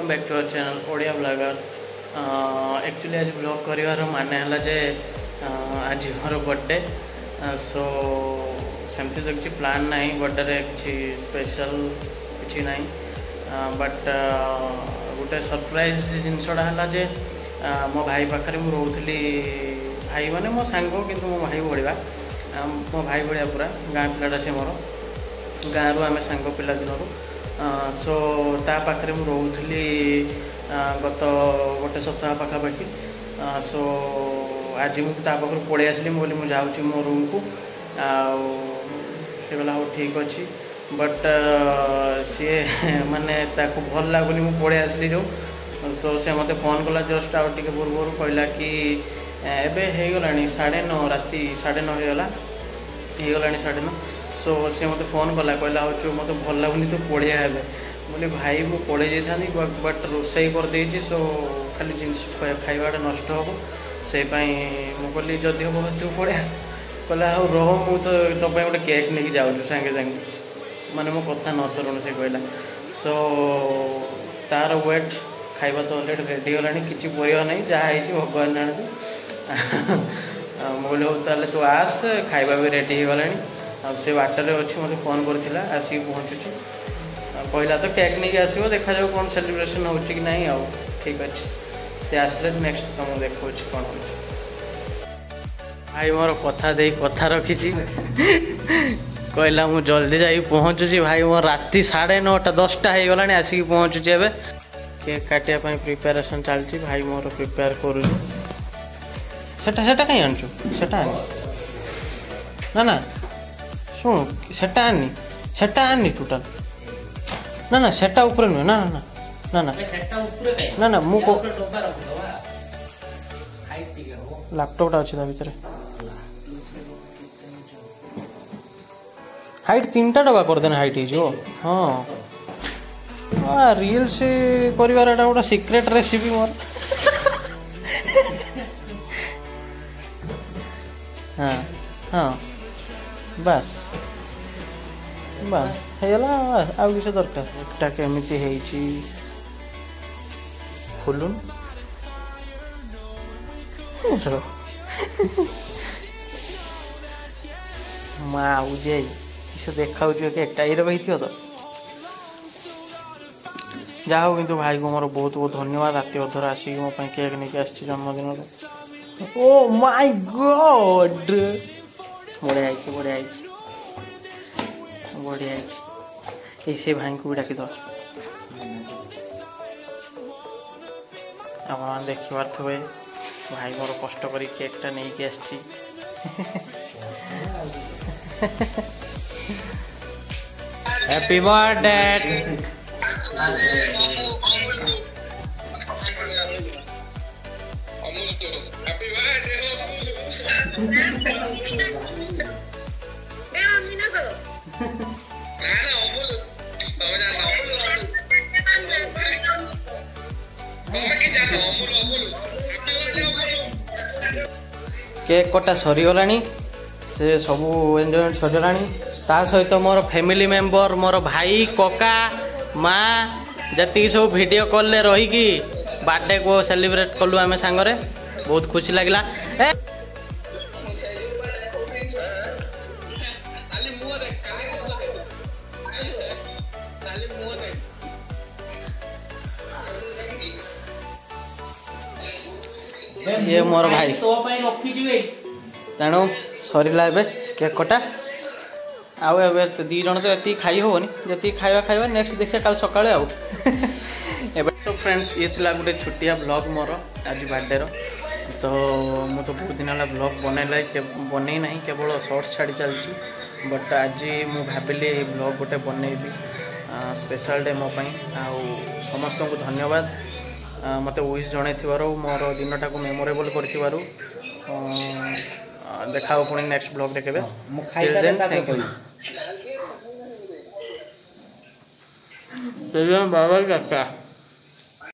Welcome back to our channel Odia blogger. Actually आज blog कर माने है जे आज मोर बर्थडे सो सेमती तो किसी प्लान ना बर्थडे किसी स्पेशल किसी ना बट गोटे सरप्राइज जिनसटा है जे मो भाई पाखे मुझे रोली भाई माने मो सांग किंतु मो भाई भाया मो भाई भाया पूरा गाँ पिलाटा से मोर गाँव आम सांग पिला दिन सो ता पाखे मुझे रोली गत गोटे सप्ताह पाखापाखि सो आज मुझे पाखर पड़े आसली बोली मुझे जाऊँगी मो रूम को से कहला हाँ ठीक अच्छी बट सी माने भल लगुनि मुझे पड़े आसली जो सो से मत फोन कला जस्ट आउ टे पूर्व कहला कि एबे हो गला 9:30 राति 9:30 होगा 9:30 सो सी मत फोन कला कहला हूँ मत भल लगुनि तो पड़िया है बोले भाई मु पड़े जाता बट रोसई करदे सो खाली जिनस खाइबाटा नष्ट हम से मुझे जदि हम तू पड़े कहला हाँ रह मु तो तो गोटे केक नहीं जाऊँ सांगे सांगे माने मो कथा न सरुण से कहला सो तार वेट खाइबा तो अलरेडी रेडी होगा किसी परिया ना जहाँ भगवान जानते बोले हूँ ताले तू आस खाइबा भी रेडी हो गला से बाटर अच्छी मत फोन करथिला आसिक पहुँचुची कहला तो केक नहीं आसो देखा जाओ कौन सेलिब्रेशन हो कि नहीं आउ ठीक अच्छे से आसले नेक्स्ट तुमको देखो कौन हो भाई मोर कथा दे कथा रखी कहला मु जल्दी जा पहुँचुची भाई मोर राति 9:30 10टा हो गला आसिक पहुँचुची एवं केक काटिया प्रिपेरेसन चलती भाई मोर प्रिपेयर करूटा कहीं आणचु सेटा ना ना शुण सेटा आनी सेटा आनी टोटाल ना ना सेटा ऊपर नुहे ना ना ना ना ना ना मु लैपटॉप अच्छी भितर हाइट 3टा डब्बा कर देना हाइट हो हाँ रियल से करिवार गोटे सीक्रेट रेसिपी मोर हाँ हाँ बस बस हैगला आउ किसी दरकार एकटा केमिति हेची खोलुन माऊ जे किसी देखा केकटा ये रही तो जा हो किंतु भाई को मोर बहुत बहुत धन्यवाद राति अधर आसिक मो केक नहीं आस जन्मदिन ओ माय गॉड बढ़िया बढ़िया बढ़िया से भाई को भी डाकी दो आप देखिबार थे भाई मोर कष्ट कर केकटा नहीं कि आसी हैप्पी बर्थडे केक कटा सरीगला से सबू एंजॉयमेंट सरीगला ता सहित मोर फैमिली मेंबर मोर भाई कका माँ जी सब वीडियो कॉल ले रही बर्थडे को सेलिब्रेट कलु आम सांगरे बहुत खुशी लगला ये मोर भाई तेणु सरला केक कटा आउ दी जन तो ये खाई हेनी जी खाଇବା खाଇବା नेक्स्ट देखिए कल सकाଳେ आउ सो फ्रेंड्स ये थिला गोटे छुट्टिया ब्लॉग मोर आज बर्थडे तो मु तो बहुत दिन है ब्लॉग बनई ना केवल शॉर्ट्स छाड़ी चलती बट आज मु भाविली ब्लॉग गोटे बनईबी स्पेशल डे मो आउ समस्त को धन्यवाद मत विश जन मोर दिनटा को मेमोरेबल कर देखा पुणी नेक्स्ट ब्लॉग देखे बाबा काका।